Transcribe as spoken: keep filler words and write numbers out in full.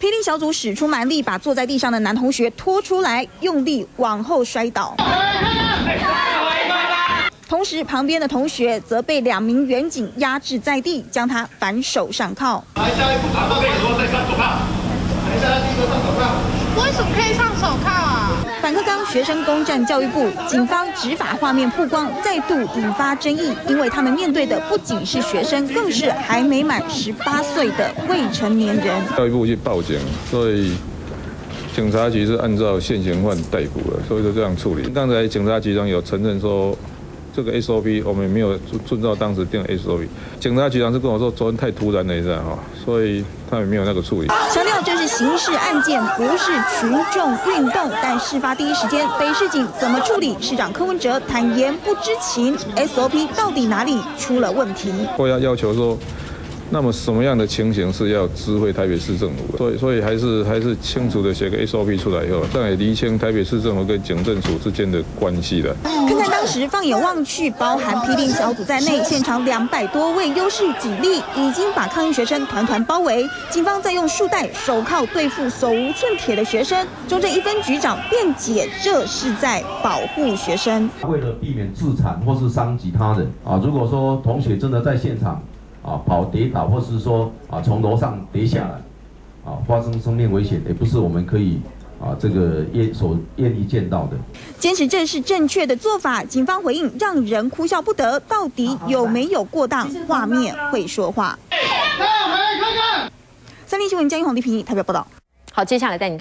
霹雳小组使出蛮力，把坐在地上的男同学拖出来，用力往后摔倒。同时，旁边的同学则被两名员警压制在地，将他反手上铐。 来，下一步打到可以说再上手铐。来，下第一个上手铐。 为什么可以上手铐啊？ 反课纲学生攻占教育部，警方执法画面曝光，再度引发争议，因为他们面对的不仅是学生，更是还没满十八岁的未成年人。 教育部去报警，所以警察局是按照现行犯逮捕了，所以就这样处理。刚才警察局长有承认说，这个 S O P 我们没有遵照当时定的 S O P。警察局长是跟我说，昨天太突然了一下哈，所以他们没有那个处理。 强调这是刑事案件，不是群众运动。但事发第一时间，北市警怎么处理？市长柯文哲坦言不知情 ，S O P 到底哪里出了问题？ 我要要求说。那么什么样的情形是要知会台北市政府？所以，所以还是还是清楚的写个 S O P 出来以后，这样也厘清台北市政府跟警政署之间的关系的。 看看当时，放眼望去，包含霹雳小组在内，现场两百多位优势警力已经把抗议学生团团包围。警方在用束带、手铐对付手无寸铁的学生。中正一分局长辩解，这是在保护学生。 为了避免自残或是伤及他人啊，如果说同学真的在现场。啊，跑跌倒，或是说啊从楼上跌下来，啊发生生命危险，也不是我们可以啊这个愿所愿意见到的。 坚持这是正确的做法，警方回应让人哭笑不得，到底有没有过当？画面会说话。三立新闻江一宏、李品仪台北报道。 好，接下来带你看。